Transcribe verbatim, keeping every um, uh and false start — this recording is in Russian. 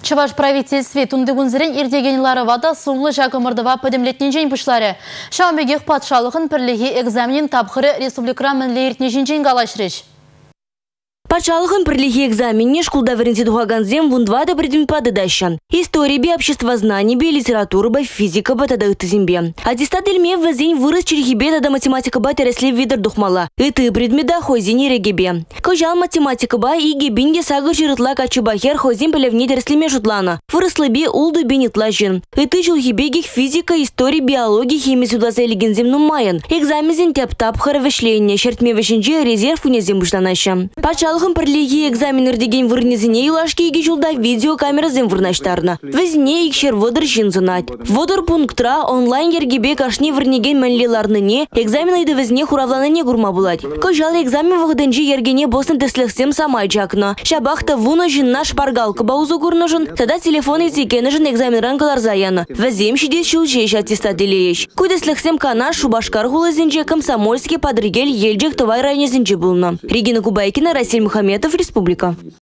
Чаваш правительстве тунды күнзірін ирдегенлары вада соңлы жақымырдыва пөдімлетнен жен бұшлары. Шаумегех патшалығын пірлігі экзаменін тапқыры республикра мінлі ертне жен жен галашрыш. Патшалығын пірлігі экзаменне шкулда верензе дуғаганзем вундвада предмепады дащан. История бе, обществознание бе, литература бе, физика бе, тада ытызембе. Аттестат ильме вазень вырос черхибе, тада математика бе, тересли видер духмала. Иты предмеда хозине регебе. Кожал математика бе, и гебинге сага жирытла качыбахер хозин пелевне тересли межутлана. Вырослы бе, улду бе нетлажен. Иты жылхибегих физика, история, биология, химия сюдаза элегенземну майен. Экзамензен теп-тап харавешление, шертме вешенже резерв унезем буштанаща. Патшалығын пірлігі экзаменер деген вырнезіне илашки еге жылда видеокамера зем вырнаштарына. Візіне екшер водыр жинзынат. Водыр пунктра онлайн ергебе кашни вырнеген мәнлеларныне экзамен айды візіне хуравланыне гурма булад. Кожал экзамен вғыдынжи ергене босын теслехсем самай жакна. Шабахта вуно жинна шпаргалка баузу гурножын, тада телефон изекені жын экзаменран калар заяны. Візем шидес шулчеш аттестат илееш. Кудеслехсем кана шубашкар хулызынже комсомольский подригель елжек товай районезінже булна. Регина Кубайкина, Расиль Мухаметов, Республика.